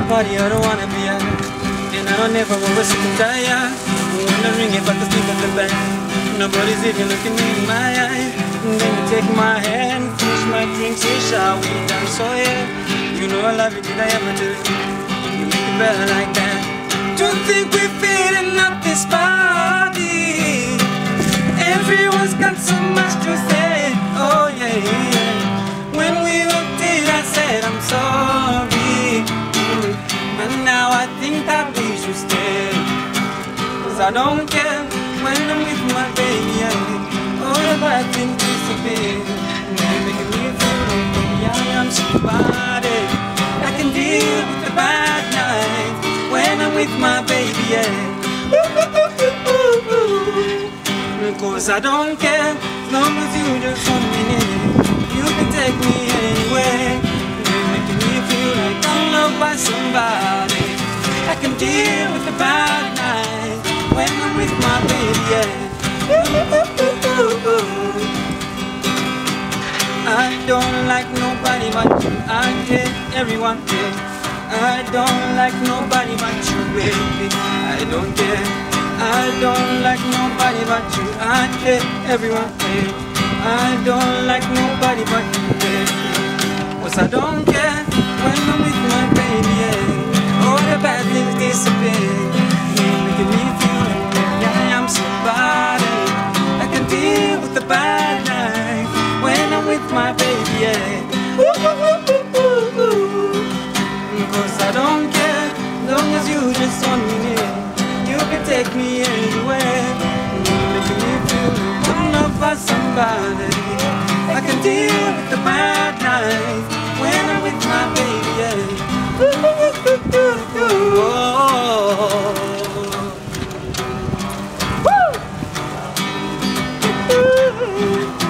a party I don't wanna be at, and I don't ever want to sit and die. I'm wondering if I can sleep at the back. Nobody's even looking me in my eye. And then you take my hand, finish my drink, say shall we dance? So yeah, you know I love you, did I ever do? You make it better like that. Don't think we're fitting up this party. Everyone's got so much to say. Oh yeah, yeah. When we looked it, I said I'm sorry. But now I think that we should stay. 'Cause I don't care when I'm with my baby. Yeah. All the bad things disappear. You're making me feel like baby I am somebody. I can deal with the bad nights when I'm with my baby. Yeah. 'Cause I don't care as long as you just want me near. You can take me anywhere. You're making me feel like I'm loved by somebody. I can deal with the bad nights when I'm with my baby. Yeah. I don't like nobody but you. I hate everyone else. I don't like nobody but you, baby. I don't care. I don't like nobody but you. I hate everyone else. I don't like nobody but you, baby. 'Cause I don't care when I'm with my baby. Yeah. All the bad things disappear. You're making me feel like baby I am somebody. I can deal with the bad night when I'm with my baby. Yeah. 'Cause I don't care as long as you just want me near. You can take me anywhere. You're making me feel like I'm loved by somebody. I can deal with the bad nights when I'm with my baby. Yeah. Oh. Woo.